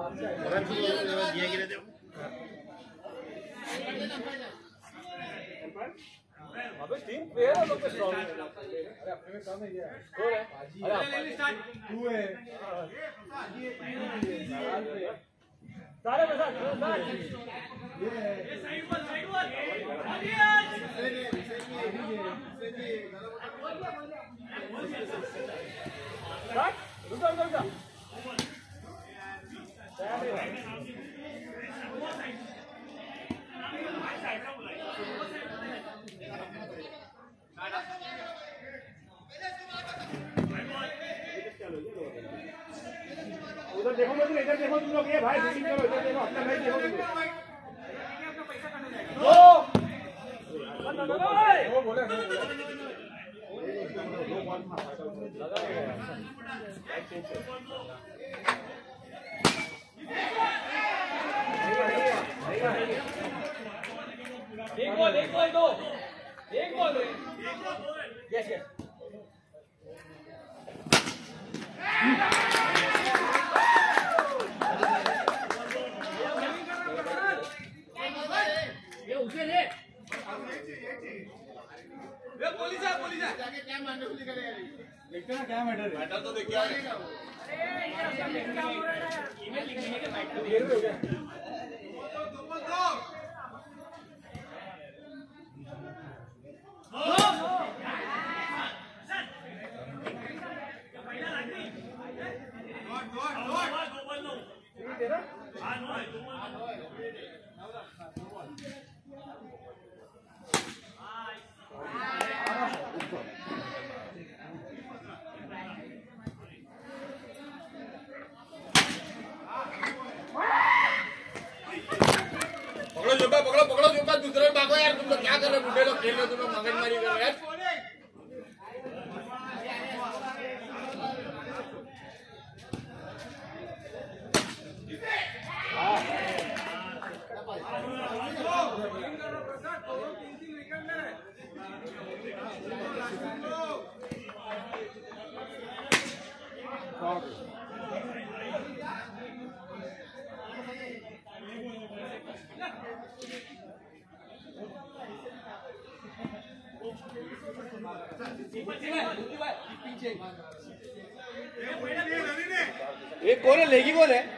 अबे team player है लोग स्ट्रांग है। अरे अपने में कम है ये स्कोर है। अरे स्टार्ट 2 है सारे के साथ ये साइड पर स्टार्ट रुको उधर देखो मत, इधर देखो तुम लोग, ये भाई शूटिंग करो, इधर देखो अपना मैच देखो तुम लोग। वो बोले एक बॉल दो, एक बॉल यस यस पुलिस है जाके क्या मैटर करेगा देखते ना क्या मैटर है। मैटर तो देख क्या है। अरे क्या हो रहा है ईमेल लिखने के मैटर देर हो गया। पकड़ो दूसरे भागो यार, तुम लोग क्या कर रहे हो? बुढ़े लोग खेल रहे हो, तुम लोग मगजमारी कर रहे हो यार। एक कौन है? लेगी कौन है?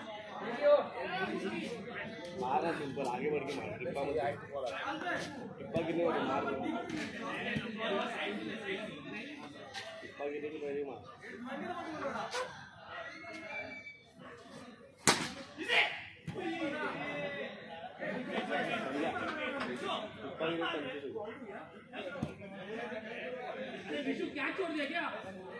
मारा सिंपल, आगे बढ़ के मारा। टिप्पा कितने बजे मार रहे हो? टिप्पा कितने बजे मार? क्या छोड़ दिया क्या?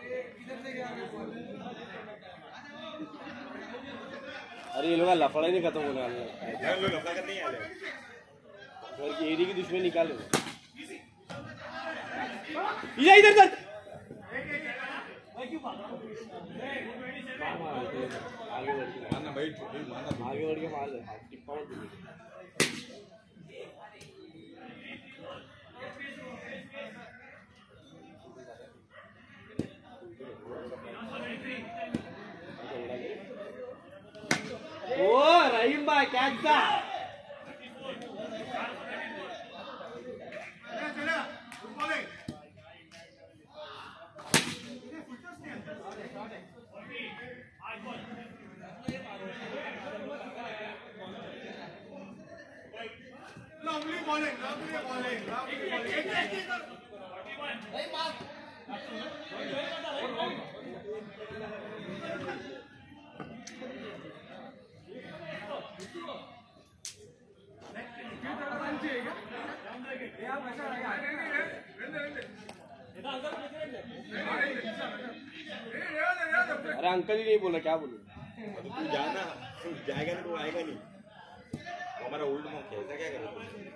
अरे ये लोग लफड़ा ही नहीं खत्म होने वाला है। लोग लफड़ा करने ही आ रहे हैं। घर की एडी की दुश्मनी निकाले। इधर इधर इधर। आगे बढ़ के मारना भाई, आगे बढ़ के मार दे। टिप्पा मत दे। ओ रहीम भाई कैच था। Lovely bowling. अरे अंकल ही नहीं बोला, क्या बोलूं? तू जाना, तू जाएगा ना तो आएगा नहीं। हमारा ओल्ड मॉक खेलता क्या करेगा?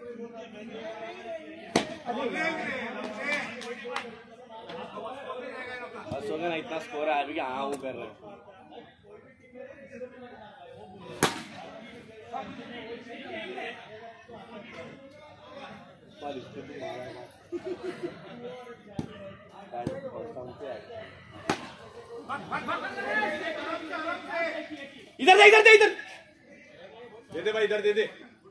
बस हो गया ना, इतना स्कोर है अभी। हाँ वो कर रहे हैं। मारा इधर दे दे भाई, इधर दे दे।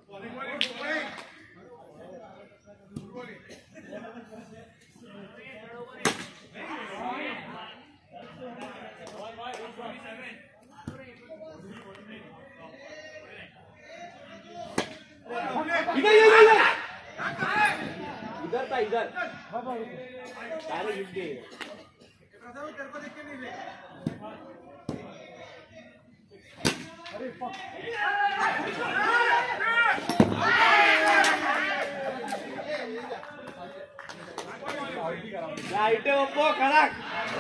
इधर था, इधर सारे हिट गए। तेरे को देख के नहीं ले। अरे लाइट ओप्पो खड़क।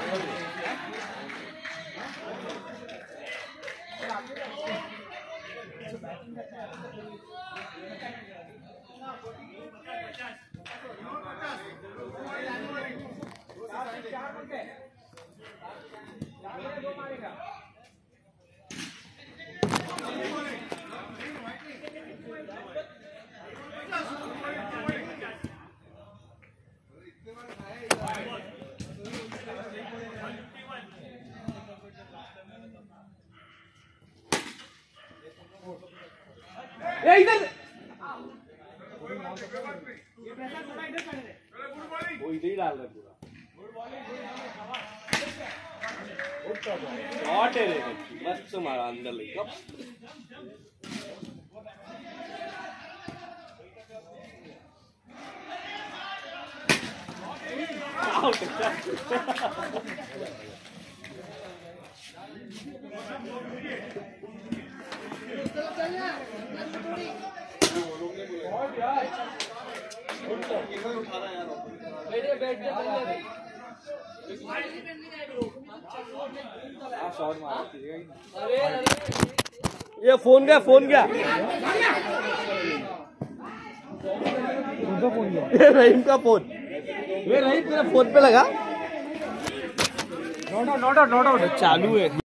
इधर वो इधर ही डाल रहा पूरा शॉट है रे, मस्त मारा अंदर लेके ये फोन गया ये रहीम का फोन, ये रहीम तेरा फोन पे लगा। नोट आउट चालू है।